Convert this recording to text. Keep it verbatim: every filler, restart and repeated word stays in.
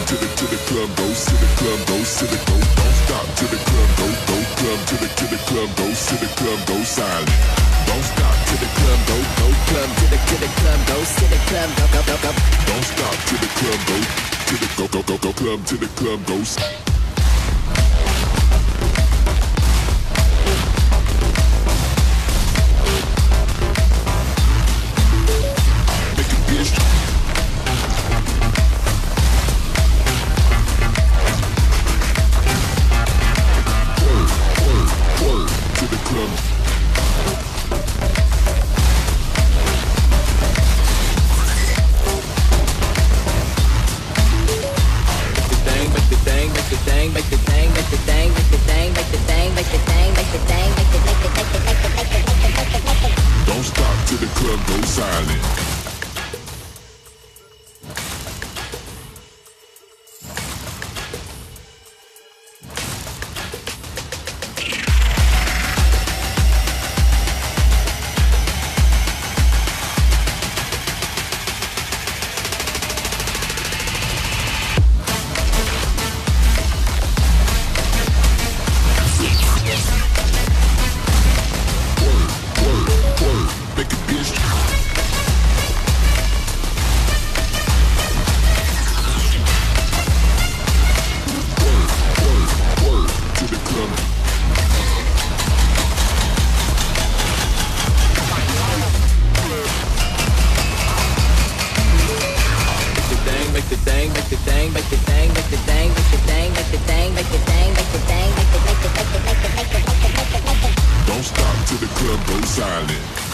to the to the club goes to the club goes to the go. Don't stop to the club go go club to the to the club goes to the club go silent. Don't stop to the club go go club to the to the club goes to the club go go go go. Don't stop to the club go to the go go go go club to the club goes. Don't stop till the club goes silent. Don't stop till the club goes silent.